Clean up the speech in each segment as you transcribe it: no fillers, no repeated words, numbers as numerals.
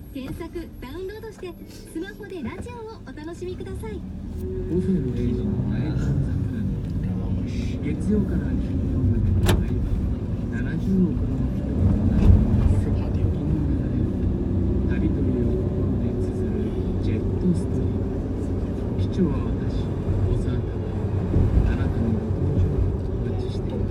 検索ダウンロードしてスマホでラジオをお楽しみください。 午前0時の前半月曜から金曜までの間、70億の人々が時の流れ、旅という心で綴るジェットストリーム。機長は私、小沢忠。あなたのご搭乗をお待ちしています。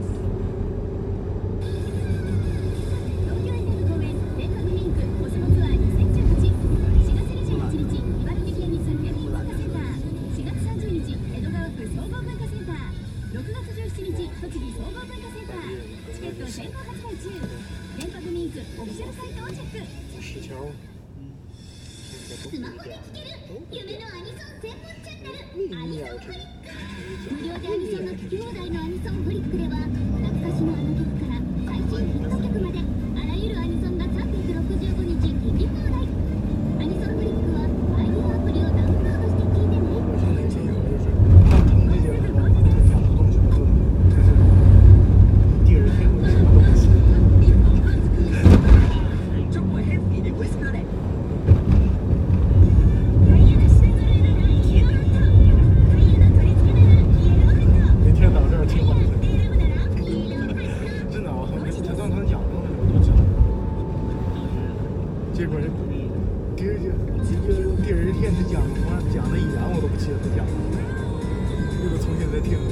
東京 FM 公演全国リンクコスモツアー2018。4月21日茨城県立県民文化センター、4月30日江戸川区総合文化センター、6月17日栃木総合文化センター。チケット先行発売中。全国リンクオフィシャルサイトをチェック。スマホで聴ける夢のアニソン専門チャンネル、アニソンフリック。無料でアニソンの聴き放題のアニソンフリックでは、懐かしのあの曲から最新ヒット曲まであらゆるアニソンが365日聴き放題。アニソンフリックは ID アプリをダウンロードして聴いてね。 结果这第二天他讲的语言我都不记得他讲的，又得重新再听。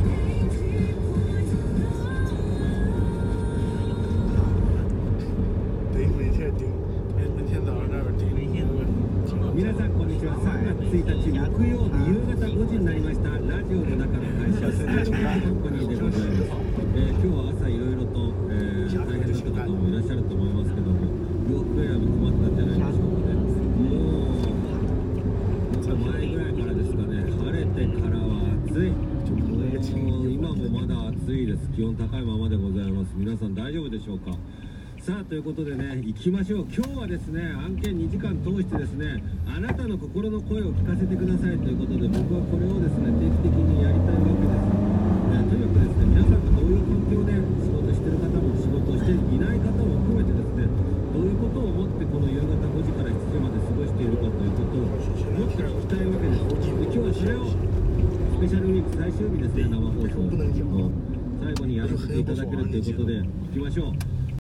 对，每天听，每天早上这边听。 皆さんこんにちは。3月1日木曜日夕方5時になりました。ラジオの中の会社スタジオカンパニーでございます。今日は朝いろいろと、大変だった方もいらっしゃると思いますけども、洋服選び困ったんじゃないでしょうかね。もう前ぐらいからですかね、晴れてからは暑い。今もまだ暑いです。気温高いままでございます。皆さん大丈夫でしょうか。さあということでね、行きましょう。今日はですね、案件2時間通してですね、あなたの心の声を聞かせてくださいということで、僕はこれをですね、定期的にやりたいわけです。とにかくですね、皆さんがどういう環境で仕事してる方も仕事をしていない方も含めてですね、どういうことを思ってこの夕方5時から7時まで過ごしているかということをもっと聞きたいわけです。で今日はそれをスペシャルウィーク最終日ですね、生放送の最後にやらせていただけるということで行きましょう。